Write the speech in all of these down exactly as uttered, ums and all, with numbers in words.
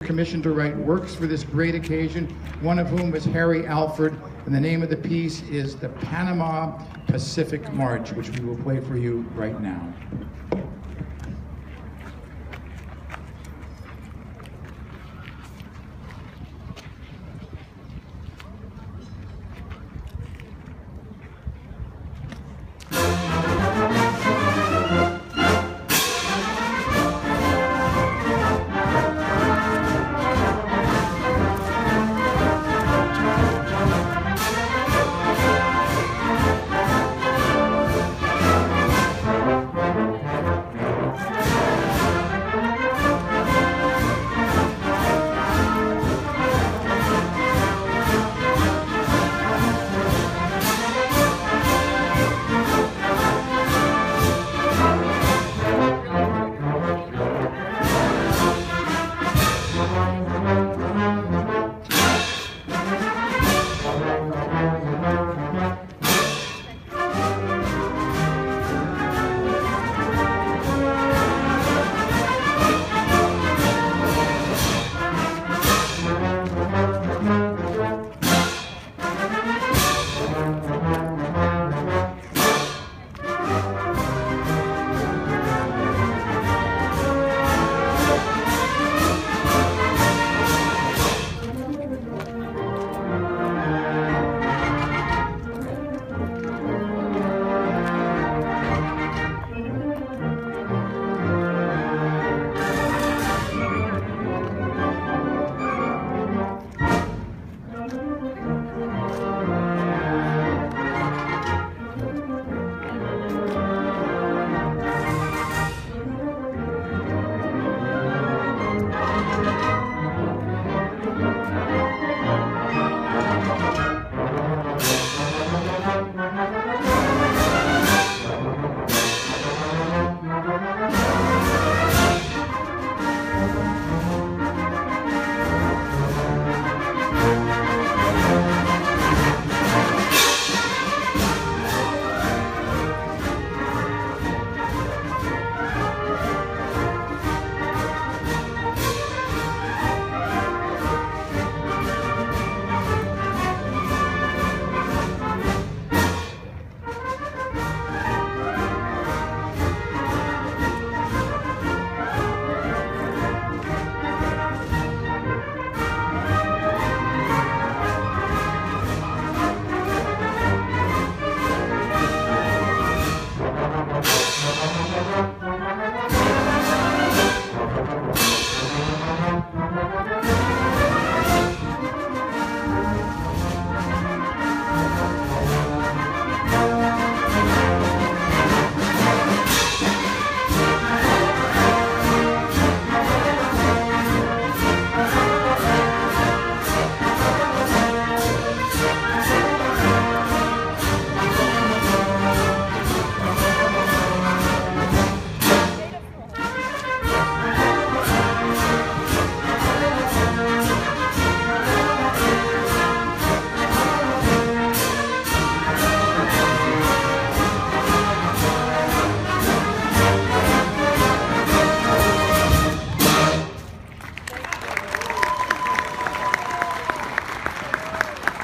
commissioned to write works for this great occasion, one of whom was Harry Alford, and the name of the piece is the Panama Pacific March, which we will play for you right now.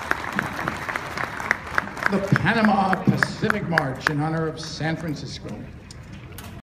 The Panama Pacific March in honor of San Francisco.